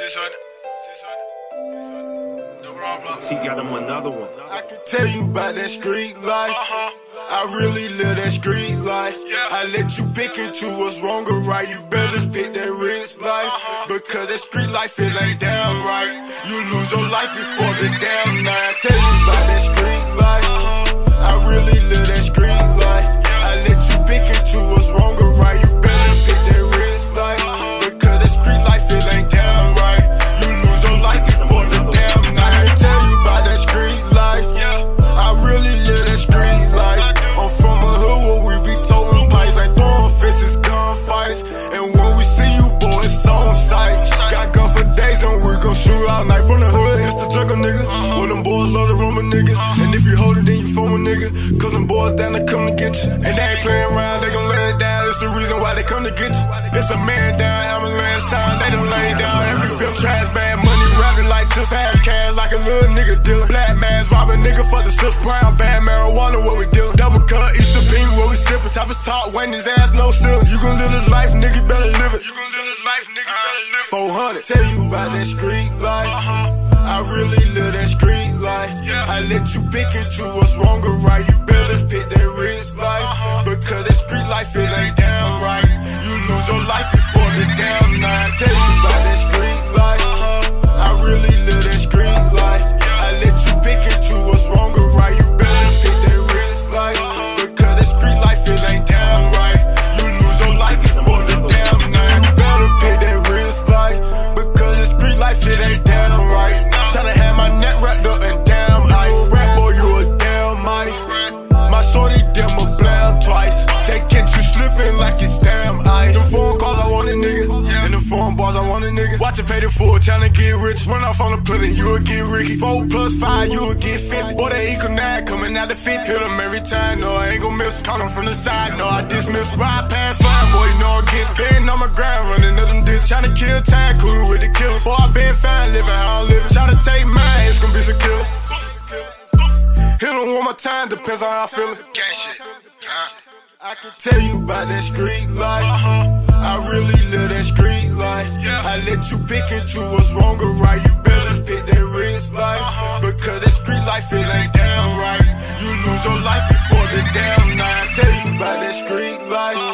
He got him another one. I can tell you about that street life. I really live that street life. I let you pick and choose what's wrong or right. You better pick that rich life, because that street life, it ain't down right. You lose your life before the damn night. I tell you about that street life. I really live that street life. I let you pick and choose what's wrong or right. You better pick that rich life, because that street life, it ain't down right. You lose your life before the damn night. I tell you about that street life. I really live that street life. I'm from a hood where we be towing pipes, like throwing fences, gunfights. And when we see you, boy, it's on sight. Got gun for days and we gon' shoot all night. From the hood, it's the juggle nigga. Well, them boys love the Roman niggas. And if you hold it, then you form a nigga. Cause them boys down to come to get you. And they ain't playing around, they gon' lay it down. It's the reason why they come to get you. It's a man down, avalanche sound, they done lay down. Every film trash bag, money rapping like this, fast cash like a little nigga dealer. Black man's robbing nigga for the 6 pound, bad marijuana, what we dealing. Double cut, Easter bean, what we sippin'. Choppers talk, when his ass no ceiling. You gon' live this life, nigga, better live it. You gon' live this life, nigga, better live it. 400, tell you about that street life. I really live that street life. I let you pick and choose what's wrong or right. You better pick that rich life, because that street life, it ain't down right. You lose your life before the damn night. I tell you about that street life. I really live that street life. I let you pick and choose what's wrong or right. You better pick that rich life, because that street life, it ain't down right. You lose your life before the damn night. You better pick that rich life, because the street life, it ain't down right. Tryna have my neck wrapped up in damn ice. Rap boy, you a damn mice. My shorty them a blam twice. They catch you slipping like it's damn ice. Them phone calls, I want a nigga. And them phone bars, I want a nigga. Watch it pay the full, tryna get rich. Run off on the pudding, you'll get Ricky. 4 + 5, you'll get 50. Boy, they equal 9 coming out the 50. Hit them every time, no, I ain't gon' miss. Call them from the side, no, I dismiss. Ride past 5, boy, you know I'm getting. Been on my grind, running up them discs. Tryna kill time, coolin' with the killers. Boy, I been fine, living how I'm living. Try to take mine, it's gon' be some killer. Hit them one more time, depends on how I feel it. Gang shit. I can tell you about that street life. I really live that street life. I let you pick and choose what's wrong or right. You better pick that rich life, because that street life, it ain't down right. You lose your life before the damn night. I tell you about that street life.